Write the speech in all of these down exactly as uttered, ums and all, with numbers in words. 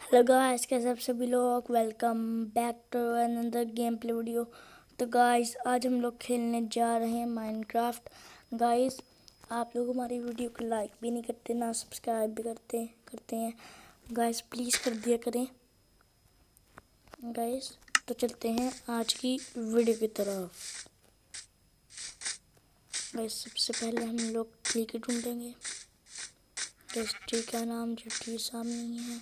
Hello guys, कैसे आप सभी लोग। Welcome back to another game play video. तो गाइस आज हम लोग खेलने जा रहे हैं माइनक्राफ्ट। गाइस आप लोग हमारी वीडियो को लाइक भी नहीं करते, ना सब्सक्राइब भी करते करते हैं। गाइस प्लीज़ कर दिया करें। गाइस तो चलते हैं आज की वीडियो की तरफ। गाइस सबसे पहले हम लोग ट्री के ढूंढेंगे। इस ट्री का नाम जो ट्री सामने ही है।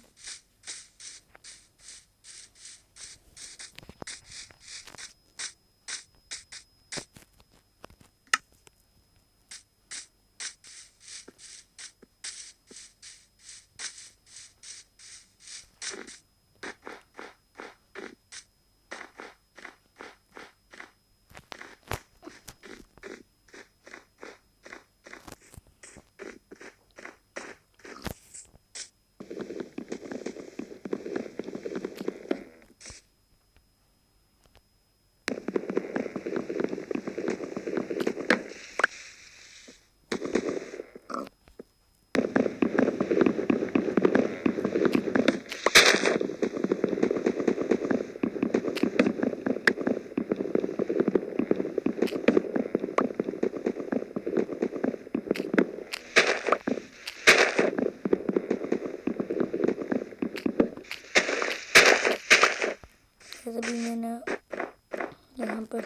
अभी मैंने यहाँ पर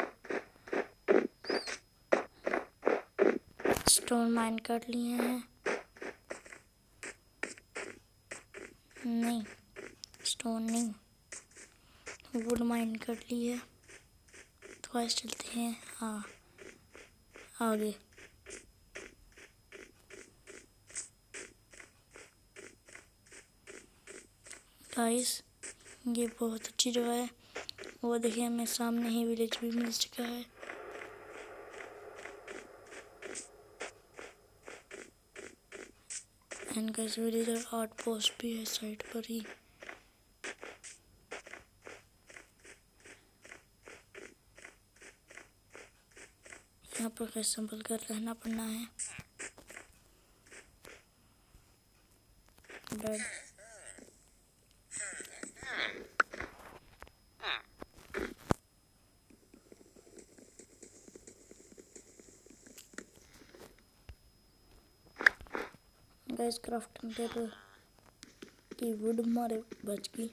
स्टोन माइन कर लिए हैं। नहीं, स्टोन नहीं, वुड माइन कर ली है। तो आज चलते हैं हाँ आगे। गाइस ये बहुत अच्छी जगह है। वो देखिए हमें सामने ही विलेज भी मिल चुका है। एंड गाइस विलेज और आउट पोस्ट भी है साइड पर ही। यहाँ पर कैसे संभल कर रहना पड़ना है। बेड गाइस क्राफ्टिंग टेबल की वुड हमारे बच गई।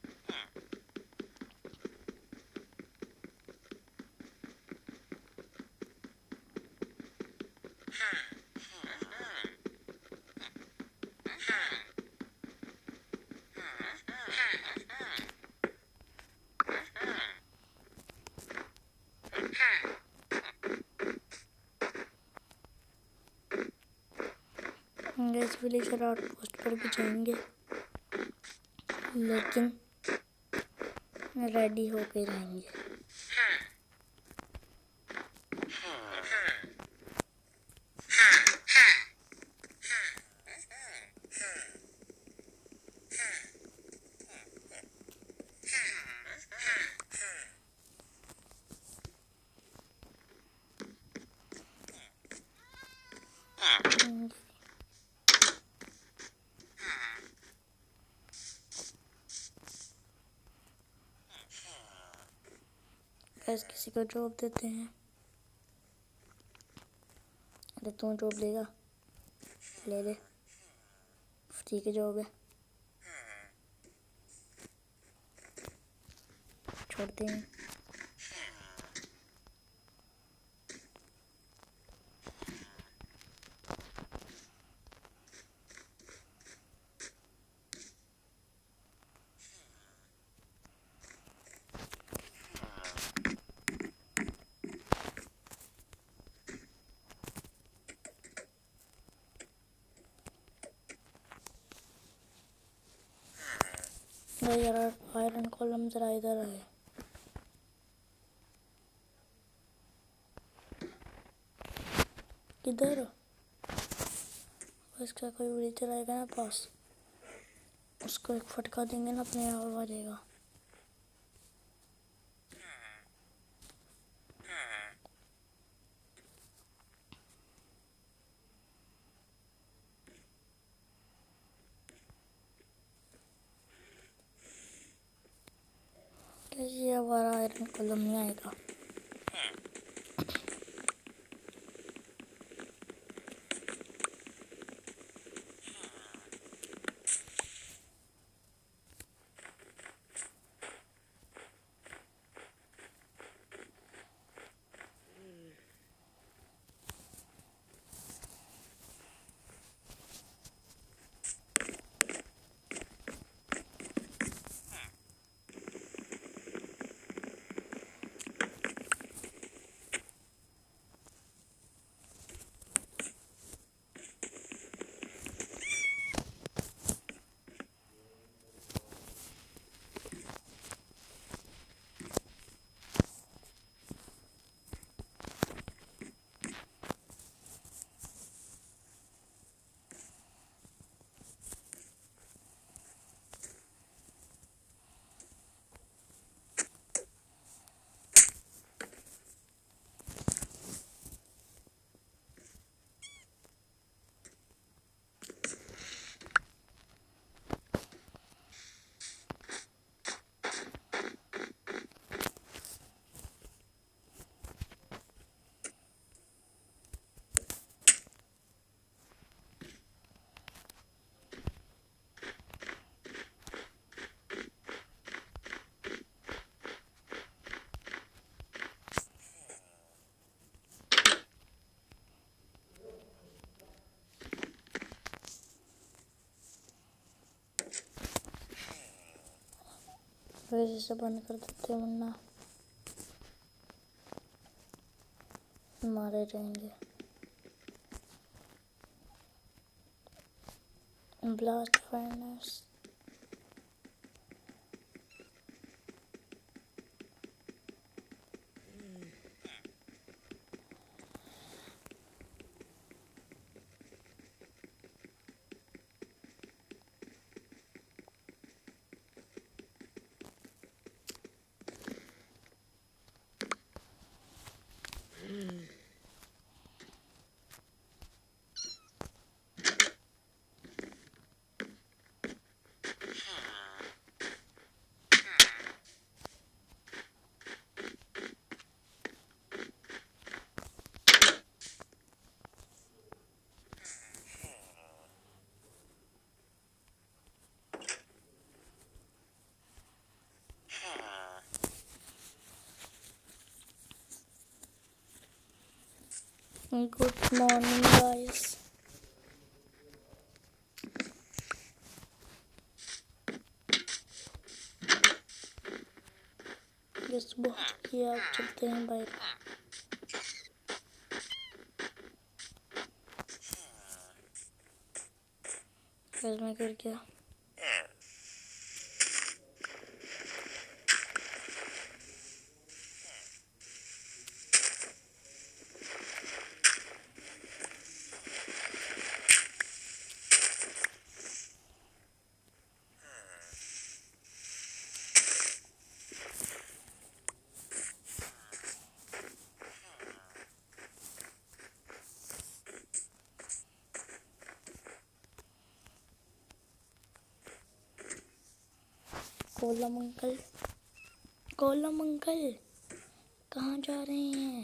गैस विलेज और आउट पोस्ट पर भी जाएंगे, लेकिन रेडी होके रहेंगे। गैस किसी को जॉब देते हैं। अरे तू जॉब लेगा, ले ले, फ्री की जॉब है। छोड़ते हैं। यार आयरन कॉलम जरा इधर है। किधर? इसका कोई विलेजर आएगा ना पास, उसको एक फटका देंगे ना, अपने आप आ जाएगा। ये हमारा आयरन कॉलम नहीं आएगा। फिर इसे बंद कर देते हैं वरना मारे रहेंगे। ब्लास्ट फाइनस गुड मॉर्निंग गाइस। बस बहुत किया, आप चलते हैं बाहर। फिर मैं कर गया। कोलम अंकल, कोलम अंकल कहाँ जा रहे हैं?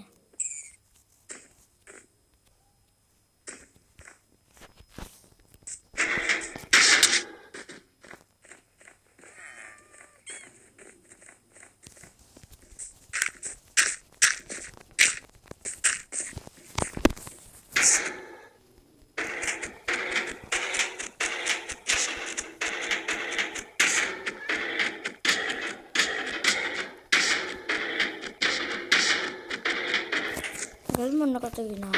घर में ना कते बिना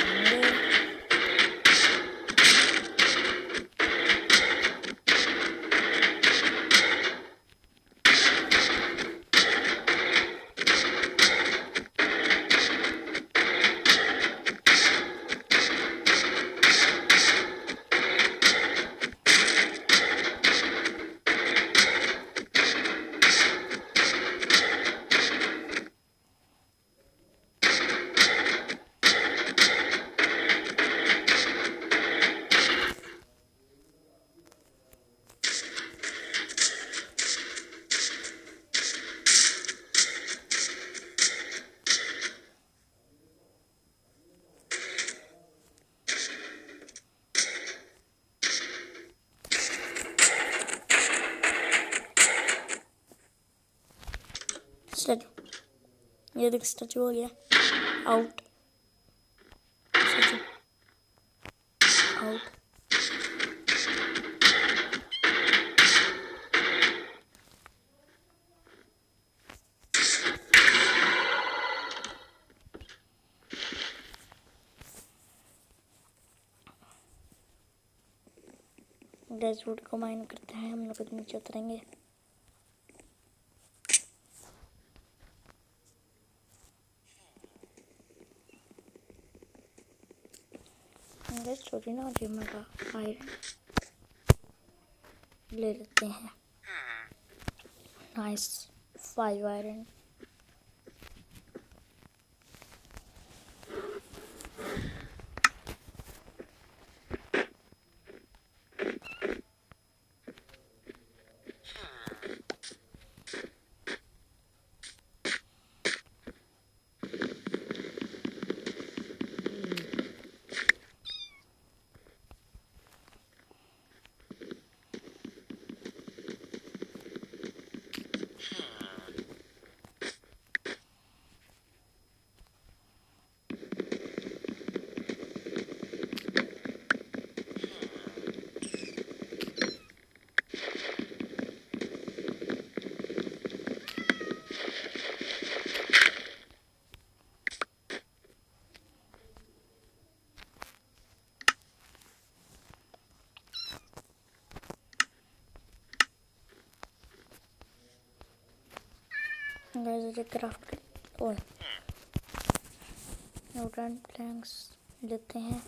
स्टैचू, ये देख स्टैचू हो गया out. Statue out. Guys wood को माइन करते हैं हम लोग, नीचे उतरेंगे। गैस चोरी ना होती हमारा आयरन ले लेते हैं। Nice, five iron. गाइस ये क्राफ्ट कर और न्यूट्रन प्लैंक्स लेते हैं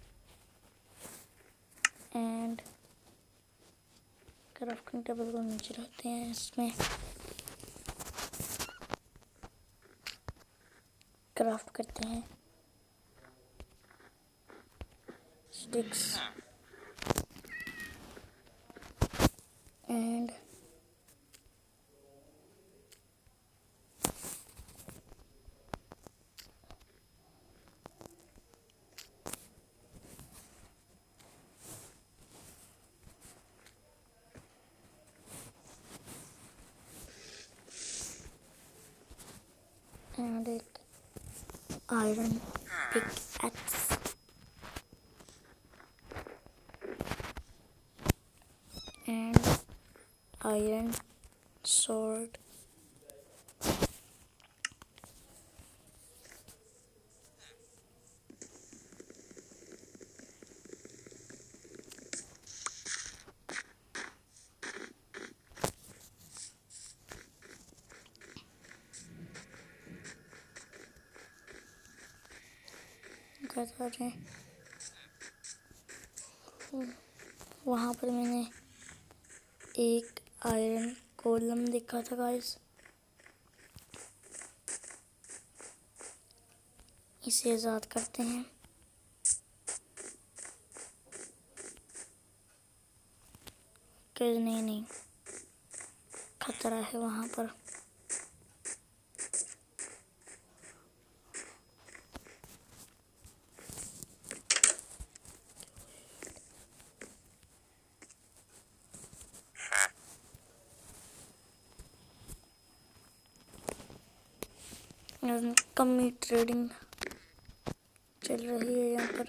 एंड क्राफ्टिंग टेबल को नीचे रखते हैं। इसमें क्राफ्ट करते हैं स्टिक्स एंड एंड एक iron pickaxe and iron sword हैं। वहाँ पर मैंने एक आयरन कोलम देखा था गाइस, इसे आज़ाद करते हैं। नहीं नहीं खतरा है वहाँ पर। कमी ट्रेडिंग चल रही है यहाँ पर।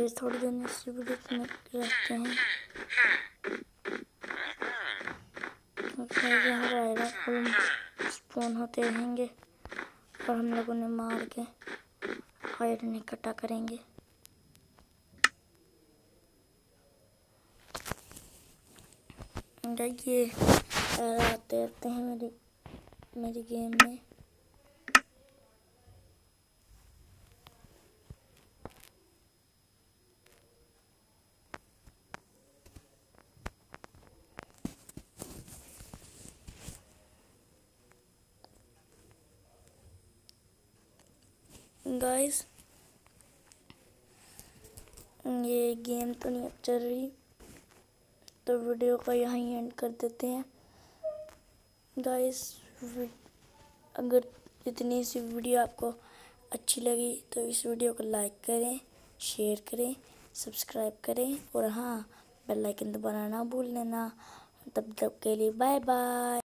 गाइस थोड़ी देर में इसी वीडियो में रहते हैं। स्पॉन होते रहेंगे और हम लोग उन्हें मार के आयरन इकट्ठा करेंगे। ये आते रहते हैं मेरी मेरी गेम में। गाइस ये गेम तो नहीं चल रही, तो वीडियो को यहाँ ही एंड कर देते हैं। गाइस अगर इतनी सी वीडियो आपको अच्छी लगी तो इस वीडियो को लाइक करें, शेयर करें, सब्सक्राइब करें और हाँ बेल आइकन दबाना ना भूल लेना। तब तक के लिए बाय बाय।